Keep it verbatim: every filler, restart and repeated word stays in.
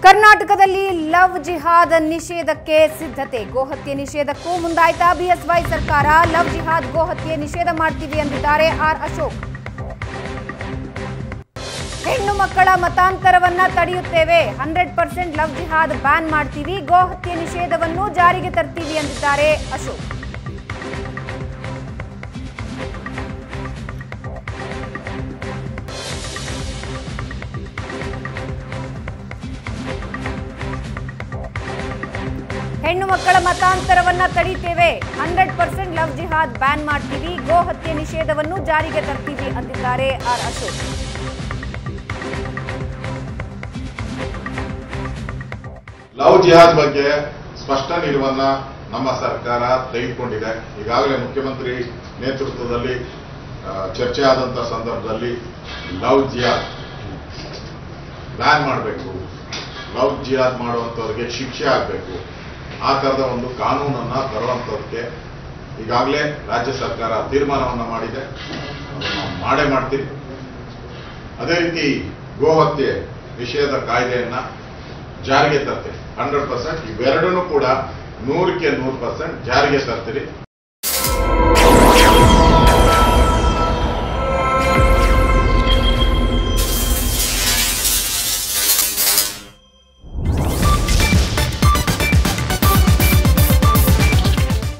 ಕರ್ನಾಟಕದಲ್ಲಿ ಲವ್ ಜಿಹಾದ್ ನಿಷೇಧಕ್ಕೆ ಸಿದ್ಧತೆ. ಗೋಹತ್ಯೆ ನಿಷೇಧಕ್ಕೂ ಮುಂದಾಯ್ತಾ ಬಿಎಸ್ವೈ ಸರ್ಕಾರ. ಲವ್ ಜಿಹಾದ್ ಗೋಹತ್ಯೆ ನಿಷೇಧ ಮಾಡ್ತೀವಿ ಎಂದಿದ್ದಾರೆ ಆರ್ ಅಶೋಕ್. ಹೆಣ್ಣು ಮಕ್ಕಳ ಮತಾಂತರವನ್ನ ತಡೆಯುತ್ತೇವೆ, hundred percent love jihad ban ಮಾಡ್ತೀವಿ, ಗೋಹತ್ಯೆ ನಿಷೇಧವನ್ನು ಜಾರಿಗೆ ತರ್ತೀವಿ ಎಂದಿದ್ದಾರೆ ಅಶೋಕ್. ಹೆಣ್ಣು ಮಕ್ಕಳ ಮತಾಂತರವನ್ನ ತಡೆಯುತ್ತೇವೆ, hundred percent love jihad ban ಮಾಡ್ತೀವಿ, ಗೋ ಹತ್ಯೆ ನಿಷೇಧವನ್ನು ಜಾರಿಗೆ ತರ್ತೀವಿ ಅಂದಿದ್ದಾರೆ ಆರ್ ಅಶೋಕ್. ಲವ್ ಜಿಹಾದ್ ಬಗ್ಗೆ ಸ್ಪಷ್ಟ ನಿಲುವನ್ನ ನಮ್ಮ ಸರ್ಕಾರ ತೆಗೆದುಕೊಂಡಿದೆ. ಈಗಾಗಲೇ ಮುಖ್ಯಮಂತ್ರಿ ನೇತೃತ್ವದಲ್ಲಿ ಚರ್ಚೆ ಆದಂತ ಸಂದರ್ಭದಲ್ಲಿ ಲವ್ ಜಿಹಾದ್ ಬ್ಯಾನ್ ಮಾಡಬೇಕು, ಲವ್ ಜಿಹಾದ್ ಮಾಡುವಂತವರಿಗೆ ಶಿಕ್ಷೆ ಆಗಬೇಕು, ಆ ತರದ ಒಂದು ಕಾನೂನನ್ನ ತರುವಂತದಕ್ಕೆ ಈಗಾಗಲೇ ರಾಜ್ಯ ಸರ್ಕಾರ ತೀರ್ಮಾನವನ್ನ ಮಾಡಿದೆ. ಅದನ್ನು ಮಾಡೇ ಮಾಡ್ತೀವಿ. ಅದೇ ರೀತಿ ಗೋಹತ್ಯೆ ನಿಷೇಧ ಕಾಯ್ದೆಯನ್ನ ಜಾರಿಗೆ ತರ್ತೀವಿ. ಹಂಡ್ರೆಡ್ ಪರ್ಸೆಂಟ್ ಇವೆರಡನ್ನೂ ಕೂಡ ನೂರಕ್ಕೆ ನೂರು ಪರ್ಸೆಂಟ್ ಜಾರಿಗೆ ತರ್ತೀರಿ.